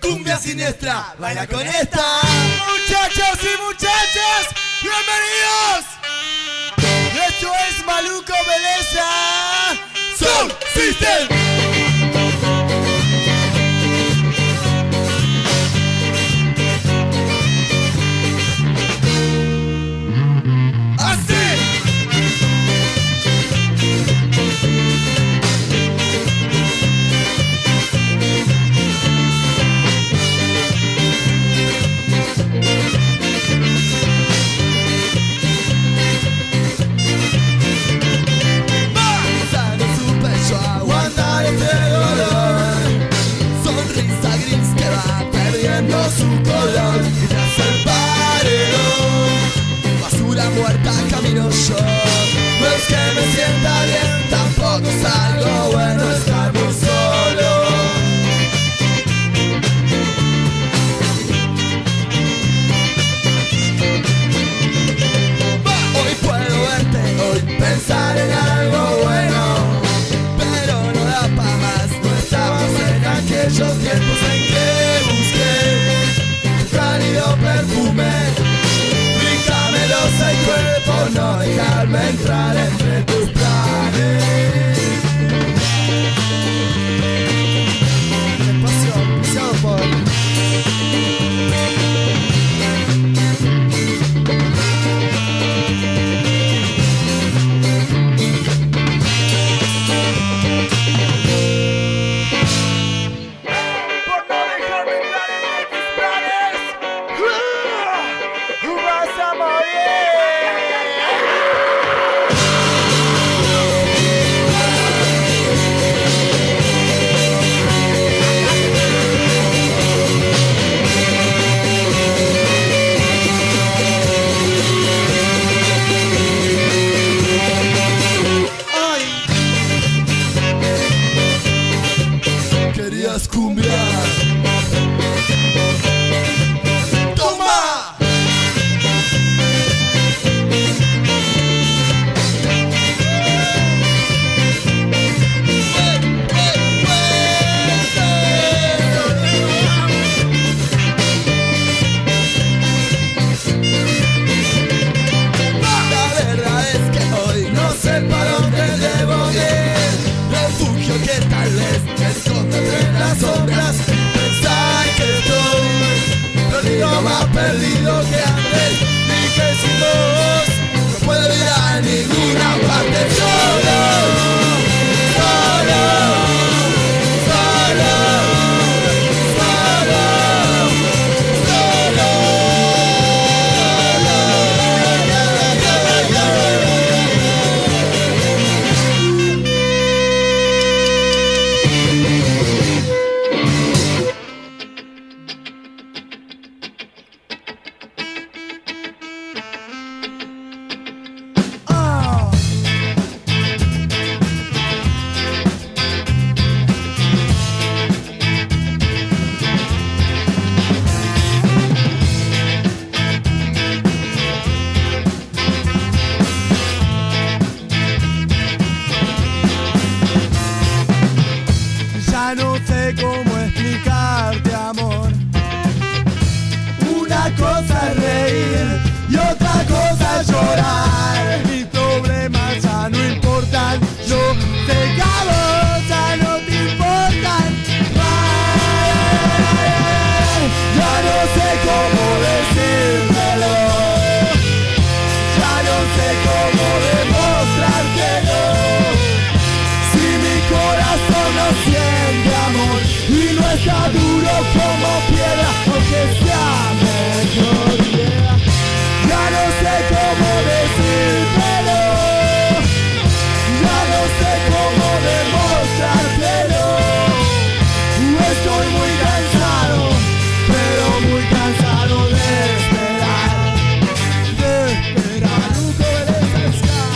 cumbia siniestra, baila con esta. Muchachos y muchachas, bienvenidos. Esto es Maluco Belleza Sound System. Su color y tras el paredón, basura muerta camino yo. No es que me sienta bien, tampoco es algo bueno estar muy solo. Hoy puedo verte, hoy pensar en algo bueno, pero no da pa' más, no estamos en aquellos tiempos en que busqué cálido perfume, rica melosa y cuerpo, no dejarme entrar entre tus planes. Despacio, pisado por... cumbia. ¡Toma! La verdad es que hoy no sé para dónde debo ir. Refugio que tal vez me esconde entre las sombras. Pensar que estoy perdido, más perdido que antes. Y que sin vos no puedo ir a ninguna parte. Solo, solo, solo, ya no sé cómo explicarte, amor. Una cosa es reír y otra cosa es llorar. Mis problemas ya no importan, yo sé que a vos ya no te importan. Ya no sé cómo decírtelo, ya no sé cómo demostrártelo. Si mi corazón no siente amor y no está duro como piedra, aunque sea mejor idea. Ya no sé cómo decírtelo, ya no sé cómo demostrártelo. Estoy muy cansado, pero muy cansado de esperar, nunca veré cesar.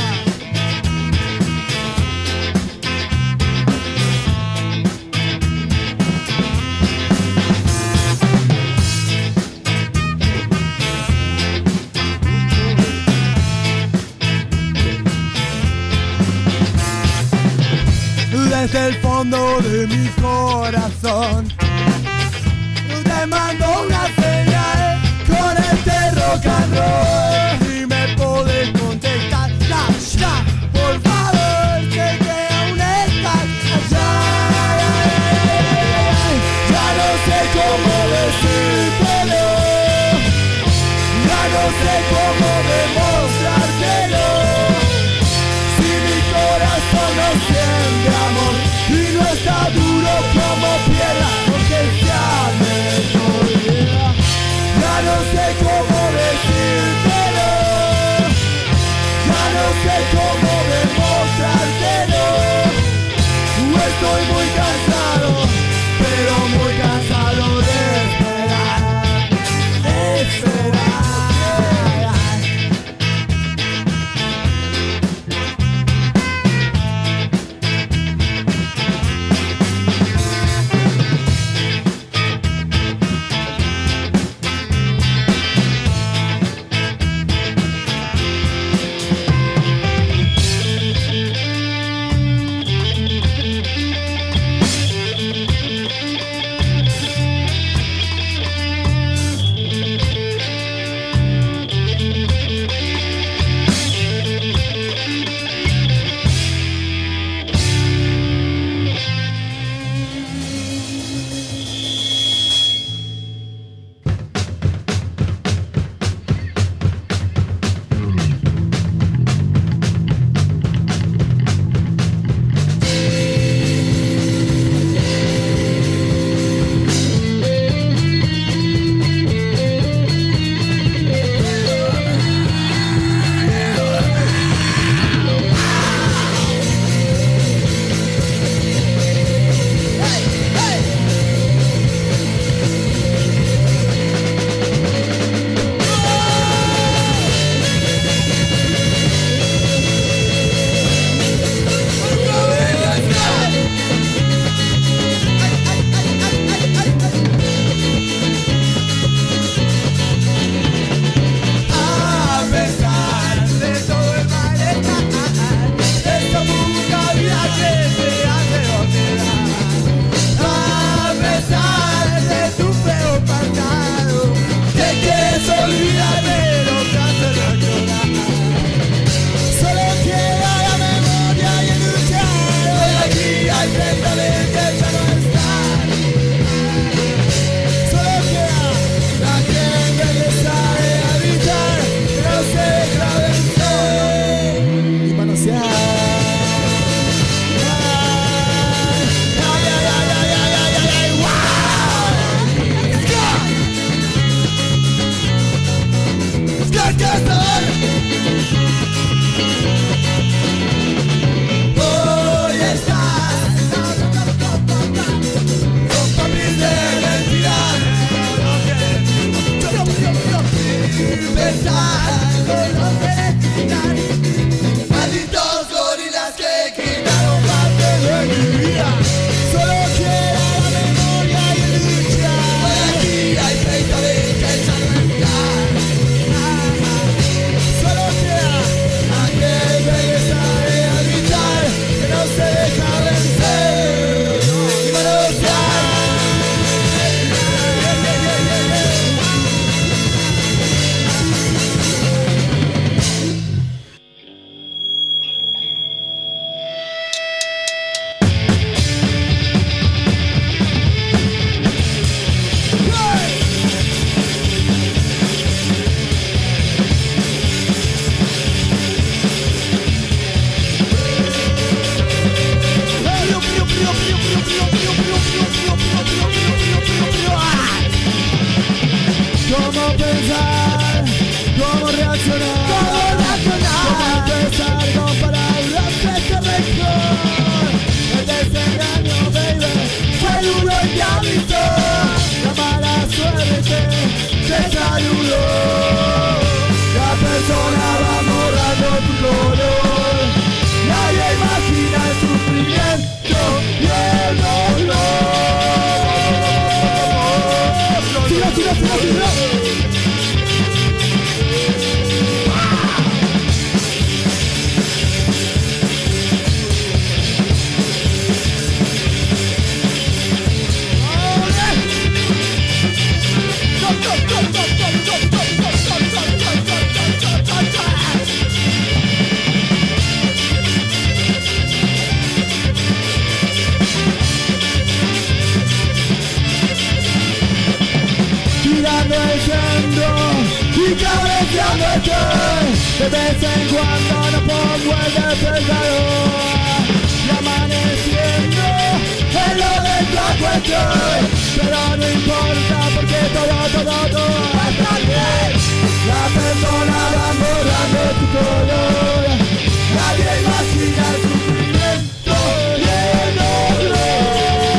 Desde el fondo de mi corazón sé cómo demostrártelo. Si mi corazón no siente amor y no está duro como piedra, aunque sea mejor. Ya no sé cómo decírtelo, ya no sé cómo demostrártelo. Estoy muy cansado, pero muy cansado de esperar, de esperar. y cabeceando estoy. De vez en cuando no pongo el despertador y amaneciendo en lo del flaco estoy. Pero no importa porque todo está bien. La persona va borrando tu color. Nadie imagina el sufrimiento y el dolor.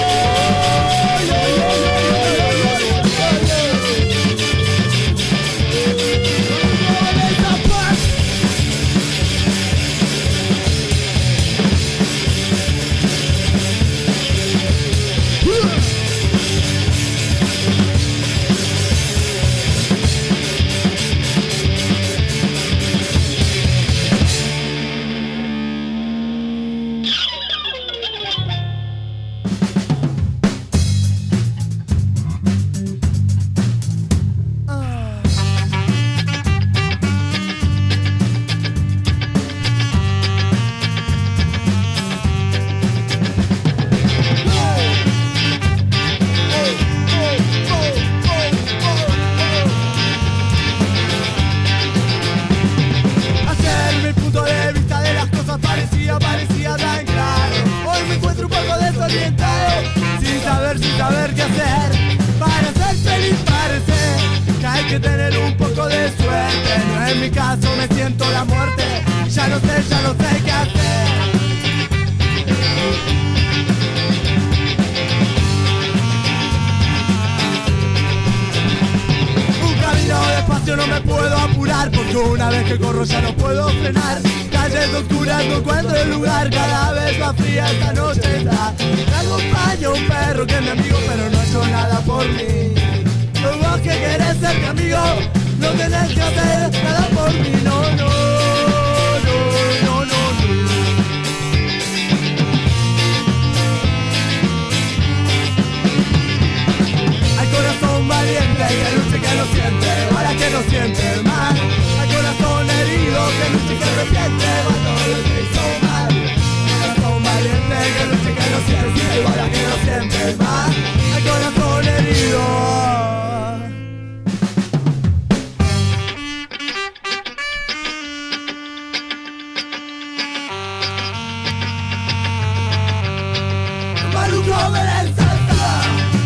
Parecía tan claro. Hoy me encuentro un poco desorientado, sin saber qué hacer. Para ser feliz parece que hay que tener un poco de suerte. No en mi caso, me siento la muerte. Ya no sé qué hacer. Un camino despacio, no me puedo apurar, porque una vez que corro ya no puedo frenar. Calles oscuras, no encuentro el lugar, cada vez más fría esta noche está. Me acompaña un perro que es mi amigo, pero no ha hecho nada por mí. Vos que querés ser mi amigo, no tenés que hacer nada por mí, no. Hay corazón valiente que luche, que lo siente, para que no siente mal. Hay corazón herido que luche, que arrepiente, va todo lo que hizo mal. Corazón valiente que luche, que lo siente, para que no siente mal. Hay corazón herido. Maluco me la ensalza.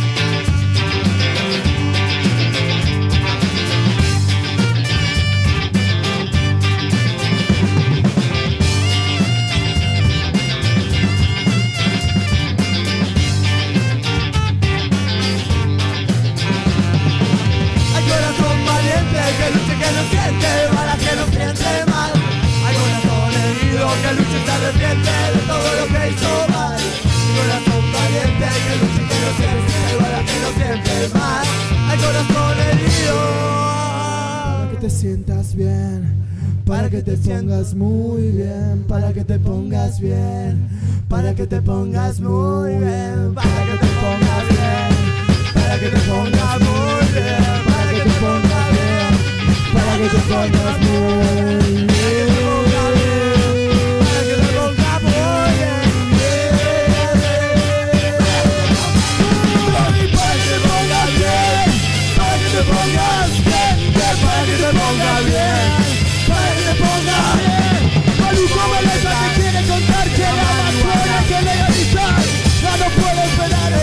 Que luche, que no siente, para que no siente mal. Hay corazón herido que luche y se arrepiente de todo lo que hizo mal. Hay corazón valiente que luche, que no siente, para que no siente mal. Hay corazón herido. Para que te sientas bien, para que te pongas muy bien, para que te pongas bien, para que te pongas muy bien, para que te pongas bien, para que te pongas muy bien, para que te pongas bien, para que te pongas muy bien, para que te pongas muy bien, para que te pongas bien, para que te pongas bien, para que te pongas bien, para que te pongas bien. Maluco Beleza te quiere contar que la más buena que legalizar, ya no puede esperar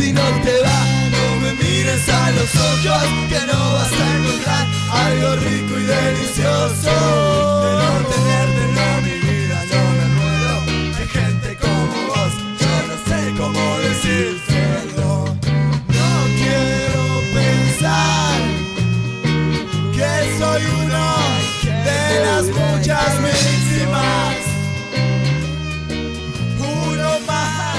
si no te va, no me mires a los ojos, que no vas a encontrar algo rico y delicioso. De no tenerte, no, mi vida, yo me muero. Hay gente como vos, yo no sé cómo decírselo. No quiero pensar que soy uno de las muchas víctimas. Uno más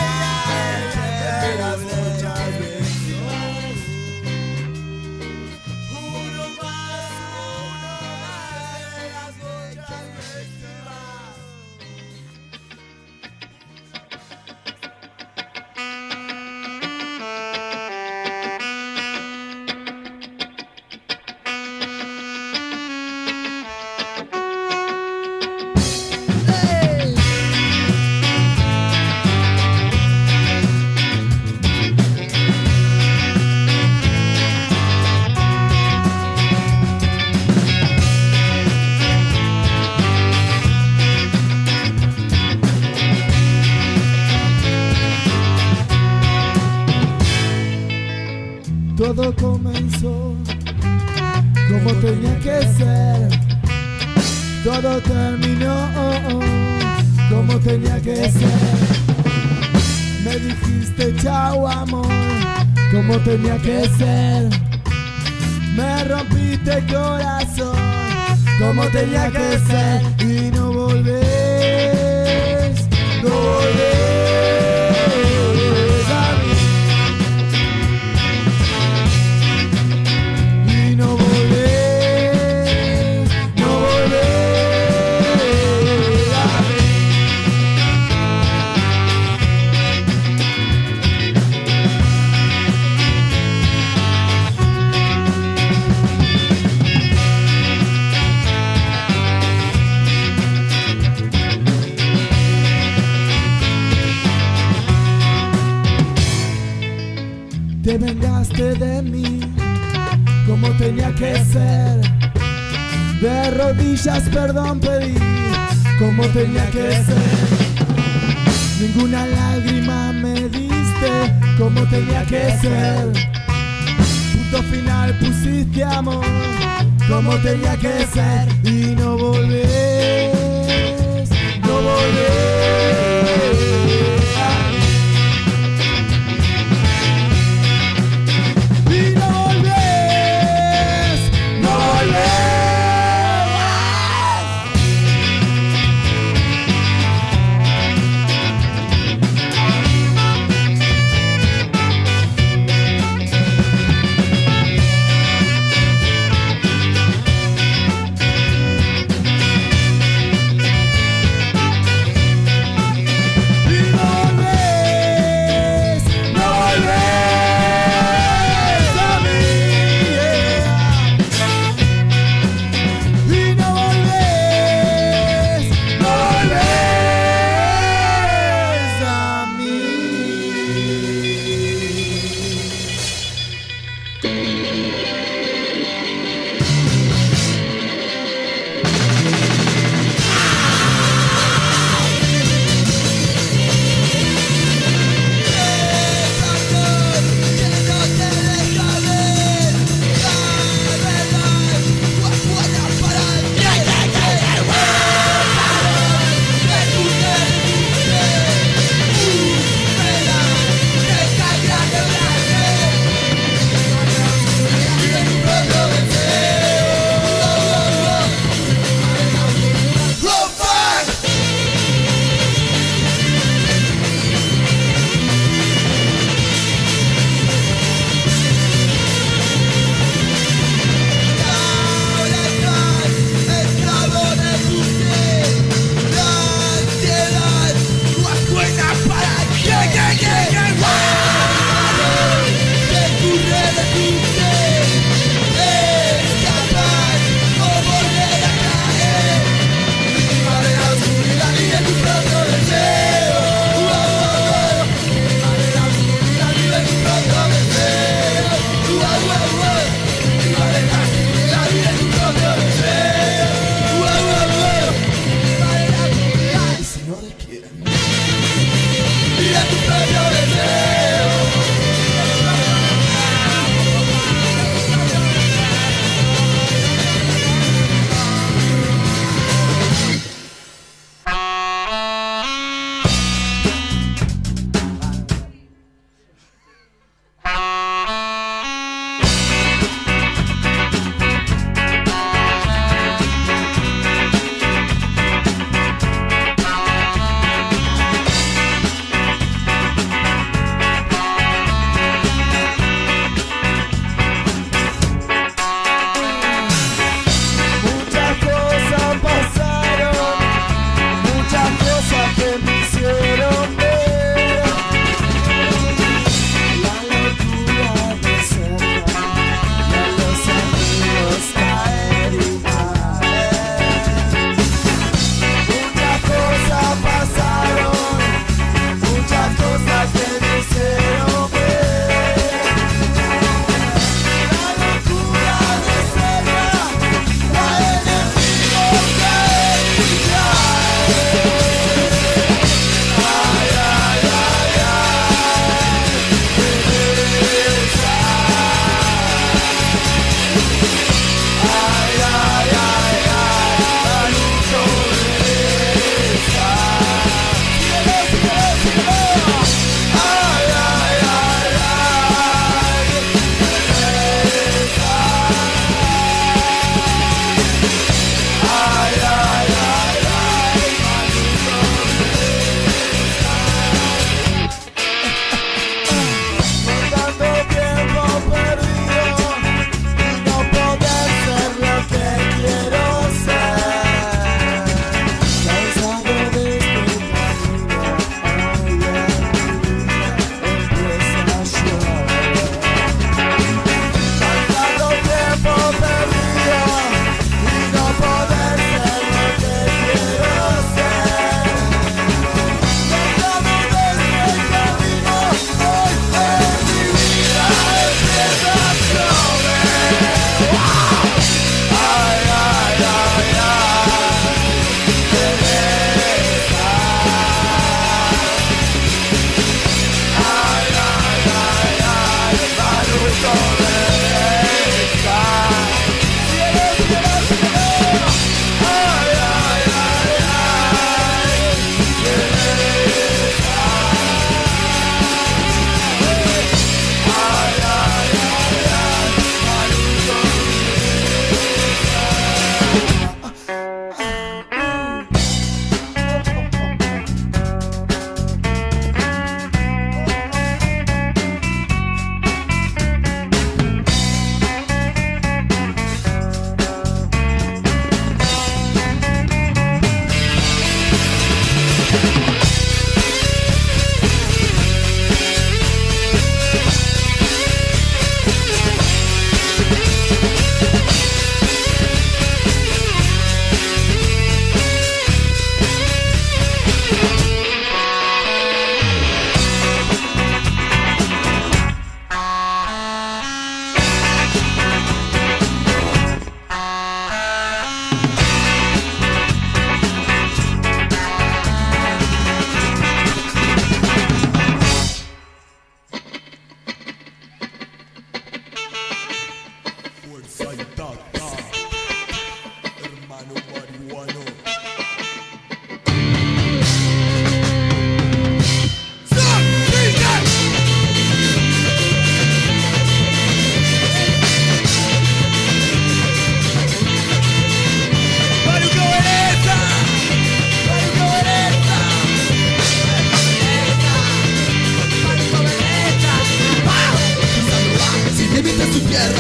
de las muchas víctimas. Uno más de las muchas víctimas. Todo comenzó como tenía que ser. Todo terminó como tenía que ser. Me dijiste chao amor, como tenía que ser. Me rompiste el corazón, como tenía que ser. Y no volvés, no volvés. Te vengaste de mí como tenía que ser. De rodillas perdón pedí como tenía que ser. Ninguna lágrima me diste como tenía que ser. Punto final pusiste amor como tenía que ser. Y no volvés, no volvés.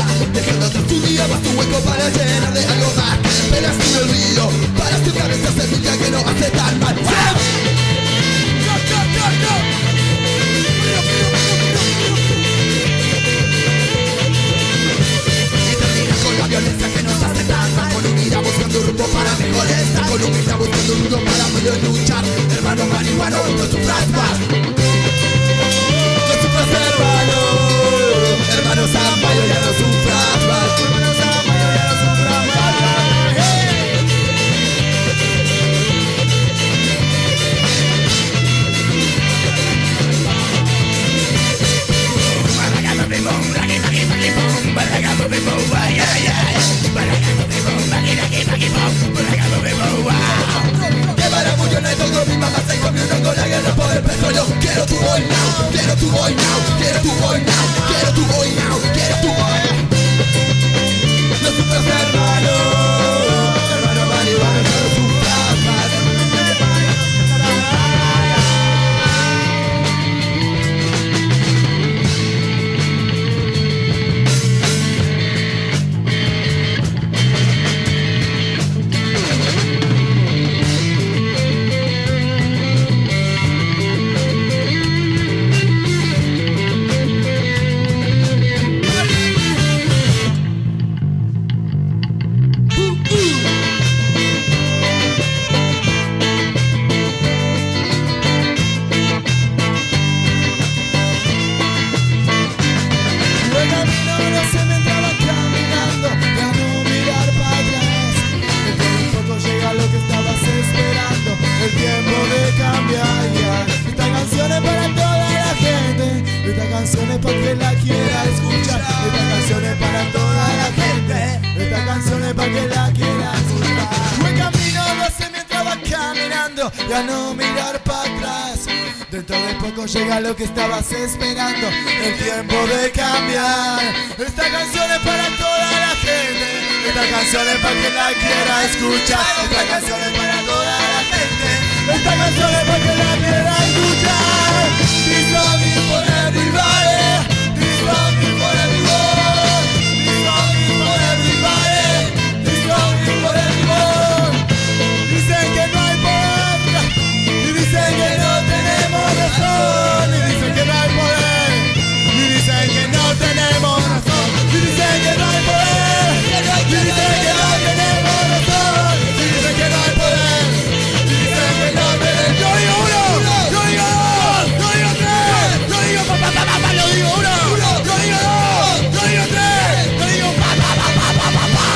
dejándote tu día más tu hueco para llenar de algo más que esperas un olvido, para estudiar esta semilla que no hace tan mal. Y terminas con la violencia que nos hace tanta, con unidad buscando un rumbo para mejorar, con humildad buscando un rumbo para poder luchar. Hermano marihuano, no sufras más. No sufras, hermano. Hermano Zambaya, ya no sufras más. Hermano Zambaya, ya no sufras más. Que para mucho no es todo, mi mamá se comió un hongo, la guerra por el petróleo. Quiero tu boy now, quiero tu boy now, quiero tu boy now, quiero tu boy now, quiero tu boy. No sufras, hermano, hermano marihuana, no sufras más. Ya no mirar para atrás. Dentro de poco llega lo que estabas esperando, el tiempo de cambiar. Esta canción es para toda la gente, esta canción es para quien la quiera escuchar. Esta canción es para toda la gente, esta canción es para quien la quiera escuchar. This song is for everybody, this song is for everyone, this song is for everybody, this song is for everyone. Dicen que no hay poder, y dicen que no tenemos razón, y dicen que no hay poder, y dicen que no tenemos razón, y dicen que no hay poder, y dicen que no tenemos razón, y dicen que no hay poder, y dicen que no tenemos. Yo digo uno, yo digo dos, yo digo tres, yo digo pa pa pa pa pa, yo digo uno, yo digo dos, yo digo tres, yo digo pa pa pa pa pa pa pa.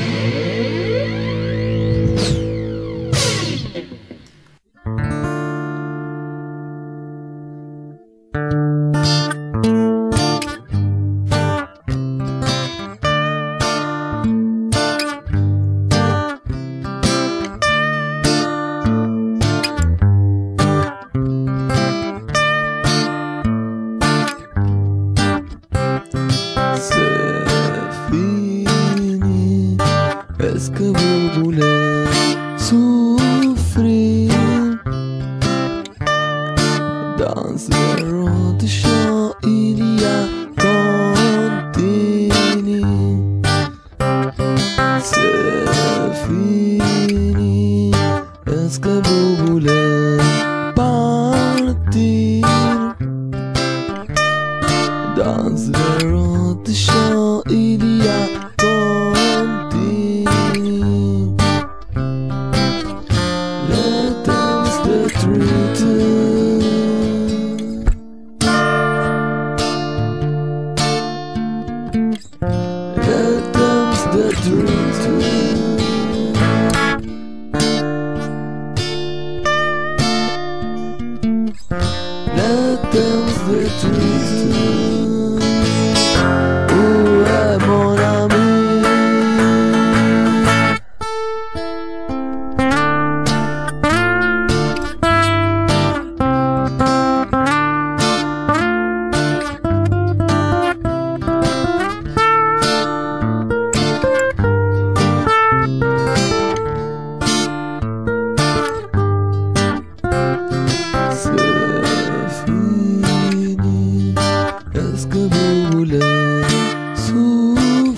Est-ce que vous voulez souffrir dans ce rond de chant? Il y a continu. C'est fini. Est-ce que vous voulez partir dans ce rond de chant? Il y a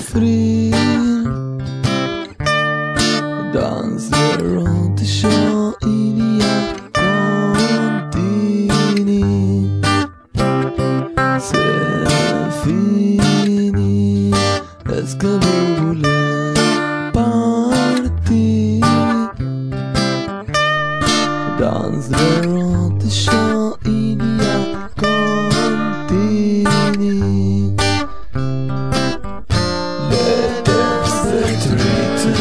sufrir. Danzerò yo iría contini. Se fini es que voulais partir. Danzerò yo iría contini. Let us return.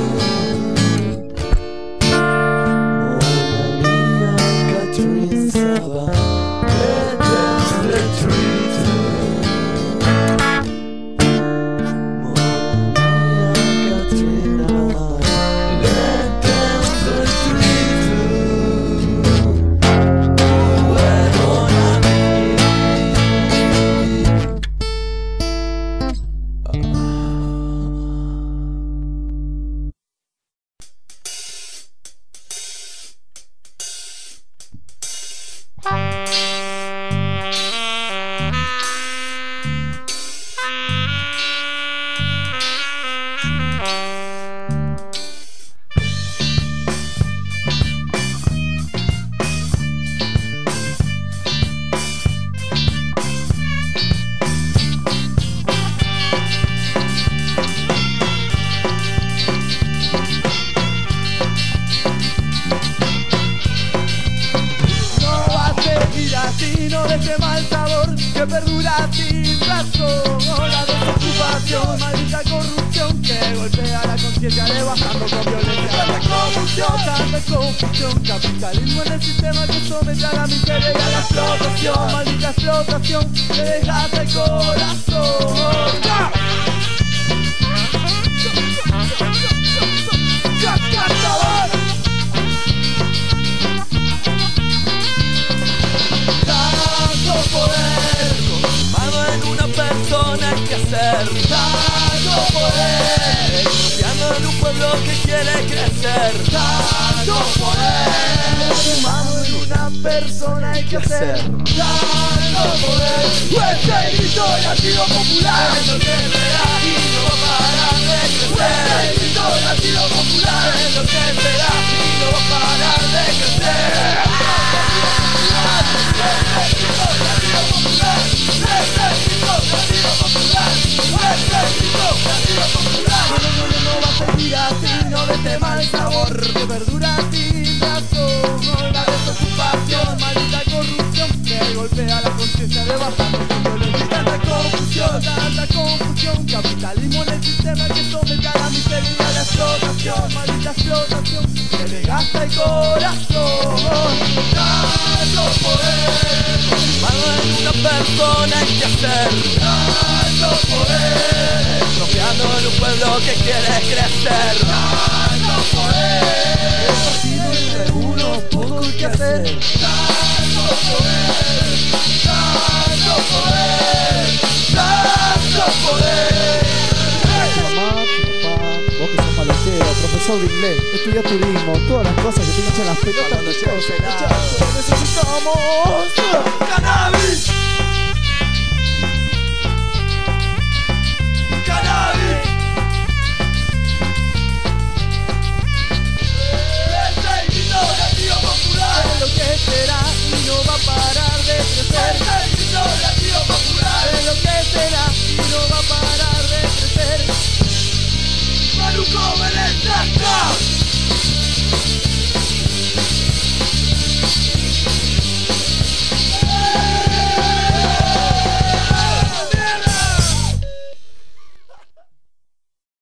No deje mal sabor que perdura sin razón. La desocupación, maldita corrupción que golpea la conciencia rebajando con violencia. Tanta confusión, capitalismo en el sistema que somete a la miseria y a la explotación. Maldita explotación que desgasta el corazón. Tanto poder, confiando en un pueblo que quiere crecer. Tanto poder, humano en una persona hay que hacer. Tanto poder, fuerte grito latido popular. Es lo que verá y no va a parar de crecer. Fuerte grito latido popular. Es lo que verá y no va a parar de crecer. No va a seguir así, no deje mal sabor que perdura sin razón. La desocupación, maldita corrupción que golpea la conciencia rebajando con violencia. Tanta confusión, capitalismo en el sistema que somete a la miseria y a la explotación. Maldita explotación que desgasta el corazón. Tanto poder, mano en una persona hay que hacer. Tanto poder, confiando en un pueblo que quiere crecer. Tanto poder, el partido entre uno, poco hay que hacer. Tanto poder, tanto poder, tanto poder. Tu mamá, tu papá, vos que sos palotero, profesor de inglés, estudiás turismo, todas las cosas que te echan las pelotas. Necesitamos cannabis.